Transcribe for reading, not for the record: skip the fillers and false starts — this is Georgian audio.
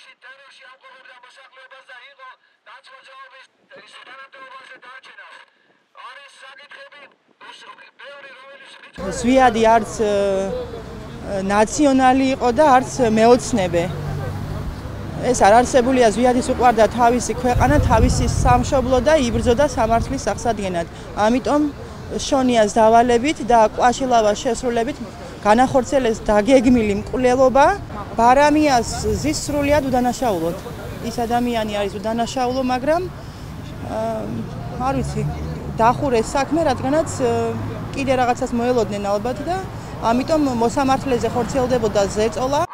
ზვიადი არც ნაციონალი იყო და არც მეოცნებე. ეს არ არსებულია, ზვიადის უყვარდა თავისი ქვეყანა, თავისი სამშობლო და იბრძოდა სამართლის აღსადგენად. ამიტომ შონიას დავალებით და კვაშილავას შესრულებით განახორციელეს დაგეგმილი მკვლელობა. ბარამიას ზის სრულიად უდანაშაულოდ. ის ადამიანი არის უდანაშაულო, მაგრამ არ ვიცი, დახურეს საქმე, რადგანაც კიდე რაღაცას მოელოდნენ ალბათ და ამიტომ მოსამართლეზე ხორციელდებოდა ზეწოლა.